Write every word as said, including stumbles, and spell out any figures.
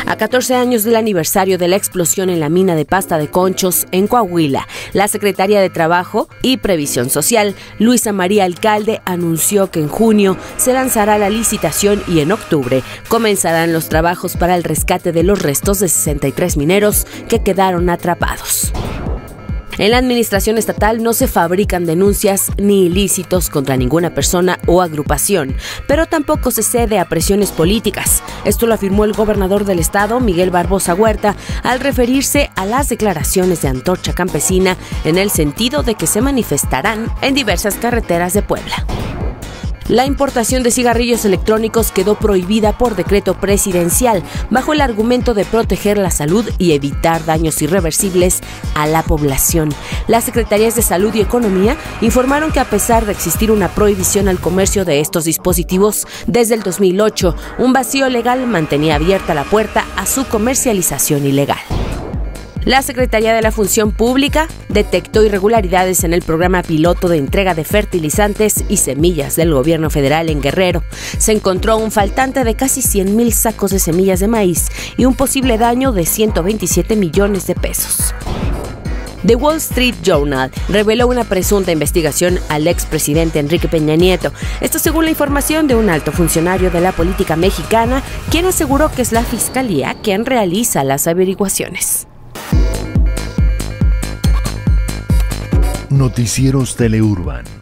A catorce años del aniversario de la explosión en la mina de pasta de Conchos, en Coahuila, la secretaria de Trabajo y Previsión Social, Luisa María Alcalde, anunció que en junio se lanzará la licitación y en octubre comenzarán los trabajos para el rescate de los restos de sesenta y tres mineros que quedaron atrapados. En la administración estatal no se fabrican denuncias ni ilícitos contra ninguna persona o agrupación, pero tampoco se cede a presiones políticas. Esto lo afirmó el gobernador del estado, Miguel Barbosa Huerta, al referirse a las declaraciones de Antorcha Campesina en el sentido de que se manifestarán en diversas carreteras de Puebla. La importación de cigarrillos electrónicos quedó prohibida por decreto presidencial, bajo el argumento de proteger la salud y evitar daños irreversibles a la población. Las Secretarías de Salud y Economía informaron que a pesar de existir una prohibición al comercio de estos dispositivos desde el dos mil ocho, un vacío legal mantenía abierta la puerta a su comercialización ilegal. La Secretaría de la Función Pública detectó irregularidades en el programa piloto de entrega de fertilizantes y semillas del gobierno federal en Guerrero. Se encontró un faltante de casi cien mil sacos de semillas de maíz y un posible daño de ciento veintisiete millones de pesos. The Wall Street Journal reveló una presunta investigación al expresidente Enrique Peña Nieto. Esto según la información de un alto funcionario de la política mexicana, quien aseguró que es la Fiscalía quien realiza las averiguaciones. Noticieros Teleurban.